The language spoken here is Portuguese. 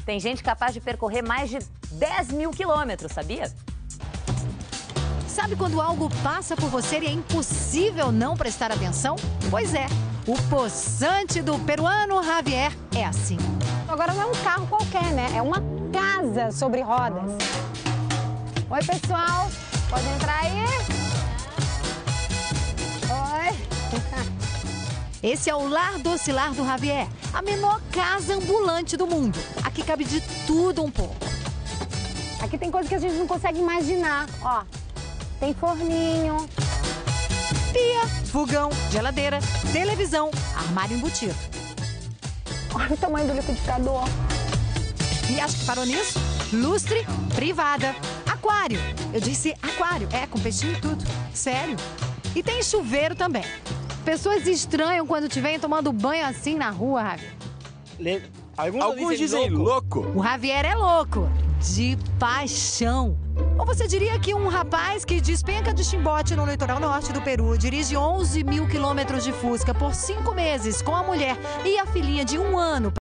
Tem gente capaz de percorrer mais de 10 mil quilômetros, sabia? Sabe quando algo passa por você e é impossível não prestar atenção? Pois é, o poçante do peruano Javier é assim. Agora não é um carro qualquer, né? É uma casa sobre rodas. Oi, pessoal. Pode entrar aí? Oi. Esse é o Lar Docilar do Javier, a menor casa ambulante do mundo. Aqui cabe de tudo um pouco. Aqui tem coisa que a gente não consegue imaginar. Ó, tem forninho, Pia, fogão, geladeira, televisão, armário embutido. olha o tamanho do liquidificador. E acho que parou nisso? Lustre, privada, aquário. Eu disse aquário, com peixinho e tudo. Sério. E tem chuveiro também. Pessoas estranham quando te veem tomando banho assim na rua, Javier. Alguns dizem louco. O Javier é louco, de paixão. Ou você diria que um rapaz que despenca de Chimbote no litoral norte do Peru dirige 11 mil quilômetros de Fusca por 5 meses com a mulher e a filhinha de 1 ano